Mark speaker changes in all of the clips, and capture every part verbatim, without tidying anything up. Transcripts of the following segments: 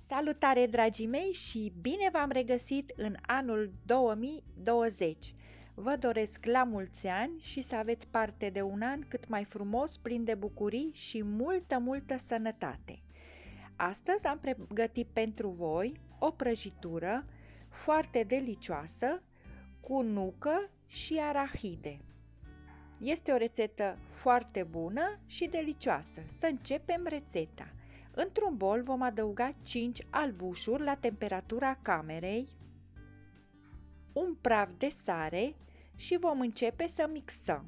Speaker 1: Salutare, dragii mei, și bine v-am regăsit în anul două mii douăzeci! Vă doresc la mulți ani și să aveți parte de un an cât mai frumos, plin de bucurii și multă, multă sănătate. Astăzi am pregătit pentru voi o prăjitură foarte delicioasă cu nucă și arahide. Este o rețetă foarte bună și delicioasă. Să începem rețeta. Într-un bol vom adăuga cinci albușuri la temperatura camerei, un praf de sare și vom începe să mixăm.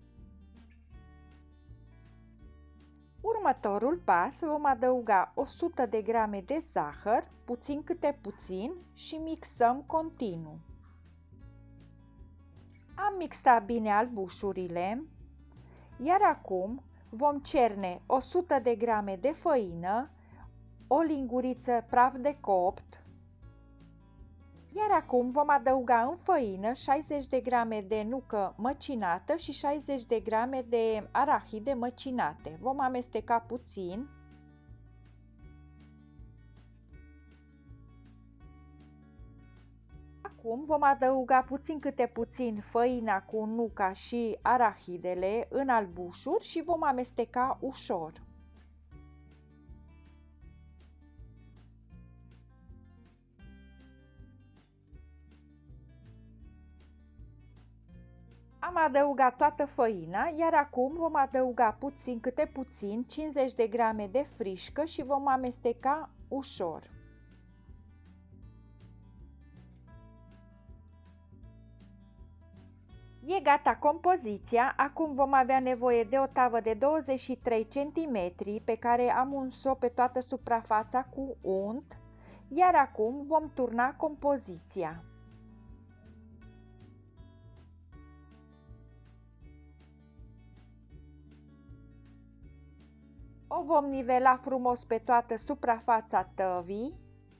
Speaker 1: Următorul pas, vom adăuga o sută de grame de zahăr, puțin câte puțin, și mixăm continuu. Am mixat bine albușurile, iar acum vom cerne o sută de grame de făină, o linguriță praf de copt, iar acum vom adăuga în făină șaizeci de grame de nucă măcinată și șaizeci de grame de arahide măcinate. Vom amesteca puțin. Acum vom adăuga puțin câte puțin făina cu nuca și arahidele în albușuri și vom amesteca ușor. Am adăugat toată făina, iar acum vom adăuga puțin câte puțin cincizeci de grame de frișcă și vom amesteca ușor. E gata compoziția. Acum vom avea nevoie de o tavă de douăzeci și trei centimetri pe care am uns-o pe toată suprafața cu unt, iar acum vom turna compoziția. O vom nivela frumos pe toată suprafața tăvii.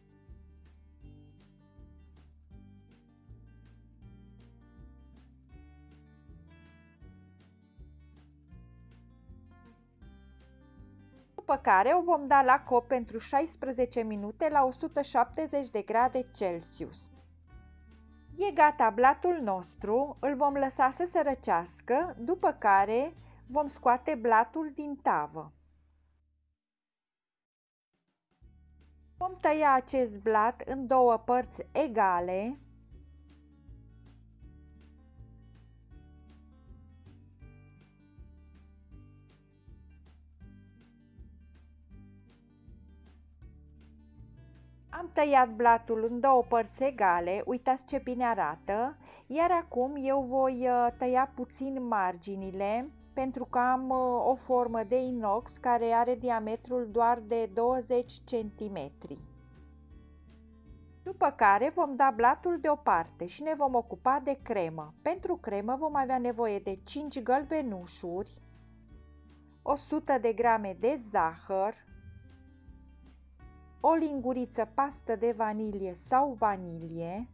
Speaker 1: După care o vom da la cop pentru șaisprezece minute la o sută șaptezeci de grade Celsius. E gata blatul nostru, îl vom lăsa să se răcească, după care vom scoate blatul din tavă. Vom tăia acest blat în două părți egale. Am tăiat blatul în două părți egale, uitați ce bine arată, iar acum eu voi tăia puțin marginile, pentru că am o formă de inox care are diametrul doar de douăzeci de centimetri. După care vom da blatul deoparte și ne vom ocupa de cremă. Pentru cremă vom avea nevoie de cinci gălbenușuri, o sută de grame de zahăr, o linguriță pastă de vanilie sau vanilie,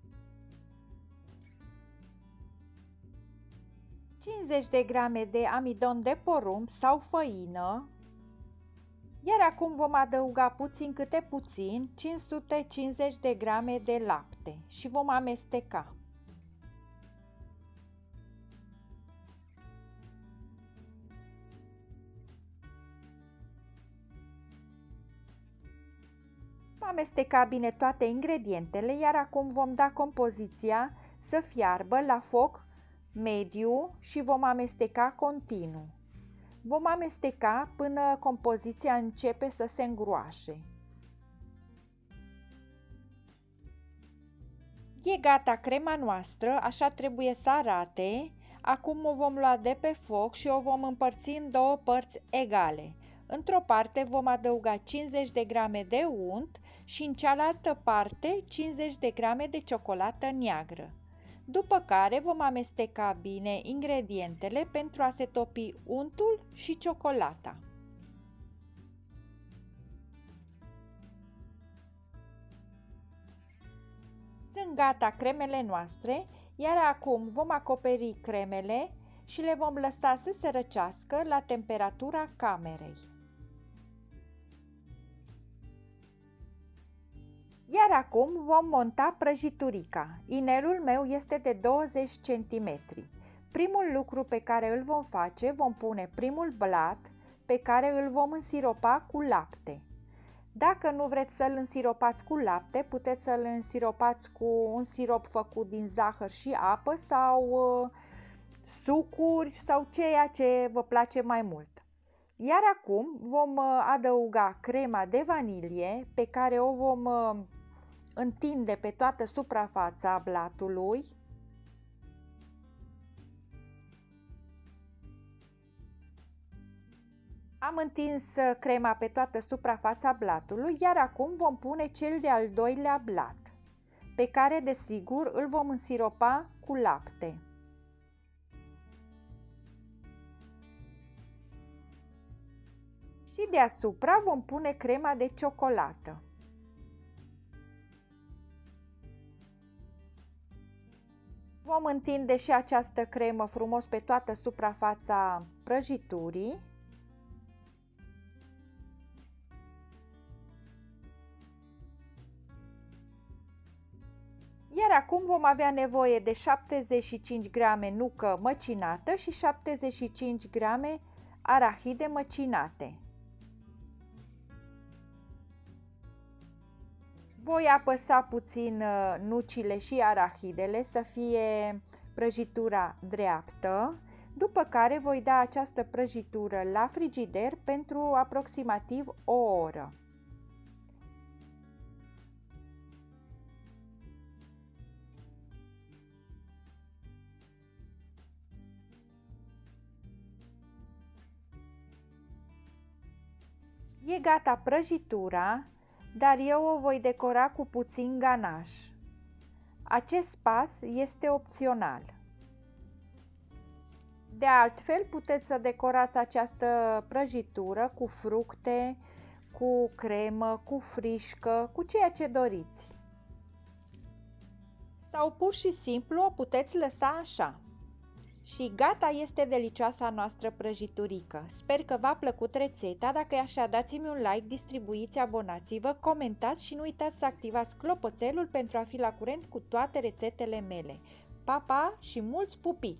Speaker 1: cincizeci de grame de amidon de porumb sau făină, iar acum vom adăuga puțin câte puțin cinci sute cincizeci de grame de lapte și vom amesteca. Vom amesteca bine toate ingredientele, iar acum vom da compoziția să fiarbă la foc mediu și vom amesteca continuu. Vom amesteca până compoziția începe să se îngroașe. E gata crema noastră, așa trebuie să arate. Acum o vom lua de pe foc și o vom împărți în două părți egale. Într-o parte vom adăuga cincizeci de grame de unt și în cealaltă parte cincizeci de grame de ciocolată neagră. După care vom amesteca bine ingredientele pentru a se topi untul și ciocolata. Sunt gata cremele noastre, iar acum vom acoperi cremele și le vom lăsa să se răcească la temperatura camerei. Iar acum vom monta prăjiturica. Inelul meu este de douăzeci de centimetri. Primul lucru pe care îl vom face, vom pune primul blat pe care îl vom însiropa cu lapte. Dacă nu vreți să-l însiropați cu lapte, puteți să-l însiropați cu un sirop făcut din zahăr și apă sau uh, sucuri sau ceea ce vă place mai mult. Iar acum vom uh, adăuga crema de vanilie pe care o vom uh, întinde pe toată suprafața blatului. Am întins crema pe toată suprafața blatului, iar acum vom pune cel de-al doilea blat, pe care desigur îl vom însiropa cu lapte. Și deasupra vom pune crema de ciocolată. Vom întinde și această cremă frumos pe toată suprafața prăjiturii. Iar acum vom avea nevoie de șaptezeci și cinci grame nucă măcinată și șaptezeci și cinci grame arahide măcinate. Voi apăsa puțin nucile și arahidele să fie prăjitura dreaptă, după care voi da această prăjitură la frigider pentru aproximativ o oră. E gata prăjitura, dar eu o voi decora cu puțin ganaș. Acest pas este opțional. De altfel, puteți să decorați această prăjitură cu fructe, cu cremă, cu frișcă, cu ceea ce doriți. Sau pur și simplu o puteți lăsa așa. Și gata este delicioasa noastră prăjiturică. Sper că v-a plăcut rețeta. Dacă e așa, dați-mi un like, distribuiți, abonați-vă, comentați și nu uitați să activați clopoțelul pentru a fi la curent cu toate rețetele mele. Pa, pa și mulți pupici!